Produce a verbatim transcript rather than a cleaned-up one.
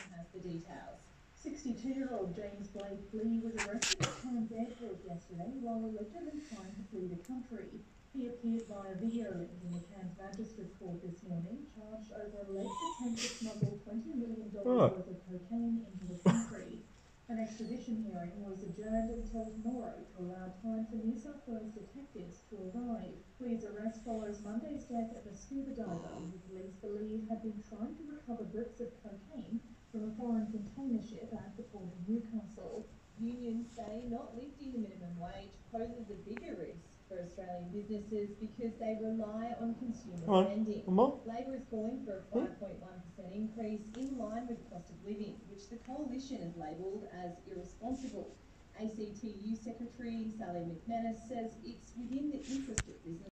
has the details. sixty-two-year-old James Blake Lee was arrested at Cairns Airport yesterday while allegedly trying to flee the country. He appeared via video link in the Cairns Magistrates Court this morning, charged over alleged attempt to smuggle twenty million dollars Oh. worth of cocaine into the country. An extradition hearing was adjourned until tomorrow to allow time for New South Wales detectives to arrive. Lee's arrest follows Monday's death of a scuba diver who police believe had been trying to recover bricks of cocaine from a foreign container ship at the port of Newcastle. Unions say not lifting the minimum wage poses a bigger risk for Australian businesses because they rely on consumer Right. spending. More? Labor is calling for a five point one percent increase in line with cost of living, which the coalition has labelled as irresponsible. A C T U Secretary Sally McManus says it's within the interest of business